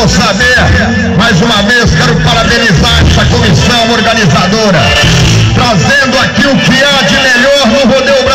eu saber. Mais uma vez quero parabenizar essa comissão organizadora, trazendo aqui o que há de melhor no rodeio brasileiro.